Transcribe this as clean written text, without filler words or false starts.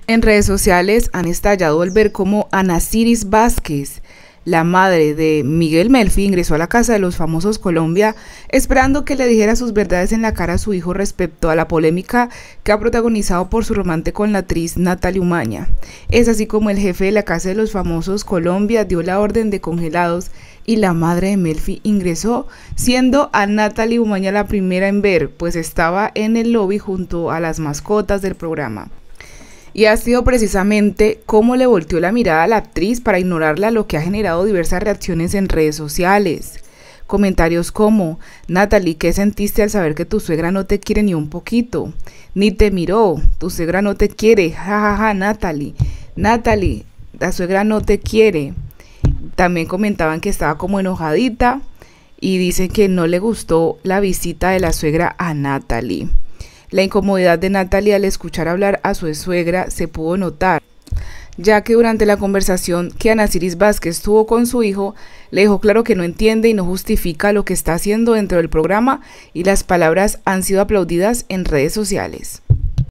En redes sociales han estallado al ver cómo Anaziris Vázquez, la madre de Miguel Melfi, ingresó a la casa de los famosos Colombia esperando que le dijera sus verdades en la cara a su hijo respecto a la polémica que ha protagonizado por su romance con la actriz Natalie Umaña. Es así como el jefe de la casa de los famosos Colombia dio la orden de congelados y la madre de Melfi ingresó, siendo a Natalie Umaña la primera en ver, pues estaba en el lobby junto a las mascotas del programa. Y ha sido precisamente cómo le volteó la mirada a la actriz para ignorarla, lo que ha generado diversas reacciones en redes sociales. Comentarios como: Natalie, ¿qué sentiste al saber que tu suegra no te quiere ni un poquito? Ni te miró, tu suegra no te quiere, jajaja, Natalie. Natalie, la suegra no te quiere. También comentaban que estaba como enojadita y dicen que no le gustó la visita de la suegra a Natalie. La incomodidad de Natalie al escuchar hablar a su suegra se pudo notar, ya que durante la conversación que Anaziris Vázquez tuvo con su hijo, le dejó claro que no entiende y no justifica lo que está haciendo dentro del programa, y las palabras han sido aplaudidas en redes sociales.